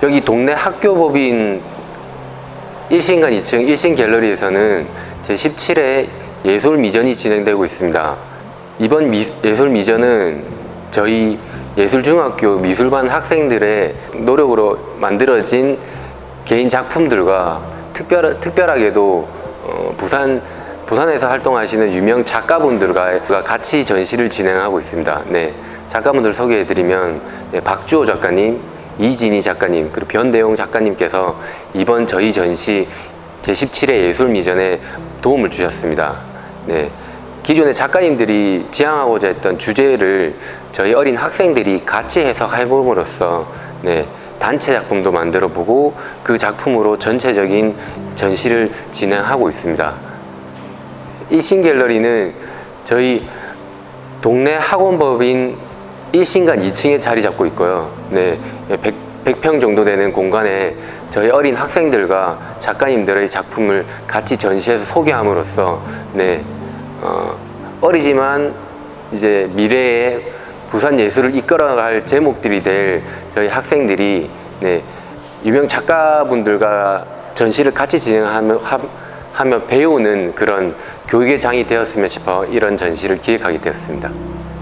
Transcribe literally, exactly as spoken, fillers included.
여기 동네 학교법인 일 신관 이 층 일 신 갤러리에서는 제십칠 회 예술미전이 진행되고 있습니다. 이번 미, 예술미전은 저희 예술중학교 미술반 학생들의 노력으로 만들어진 개인 작품들과 특별, 특별하게도 어, 부산, 부산에서 활동하시는 유명 작가분들과 같이 전시를 진행하고 있습니다. 네, 작가분들 소개해드리면 네, 박주호 작가님, 이진희 작가님, 그리고 변대용 작가님께서 이번 저희 전시 제십칠 회 예술미전에 도움을 주셨습니다. 네, 기존의 작가님들이 지향하고자 했던 주제를 저희 어린 학생들이 같이 해석해봄으로써 네, 단체 작품도 만들어 보고 그 작품으로 전체적인 전시를 진행하고 있습니다. 일 신 갤러리는 저희 동네 학원법인 일 신관 이 층에 자리 잡고 있고요. 네, 백 평 정도 되는 공간에 저희 어린 학생들과 작가님들의 작품을 같이 전시해서 소개함으로써 네, 어, 어리지만 이제 미래에 부산 예술을 이끌어갈 제목들이 될 저희 학생들이 네, 유명 작가분들과 전시를 같이 진행하며 하며 배우는 그런 교육의 장이 되었으면 싶어 이런 전시를 기획하게 되었습니다.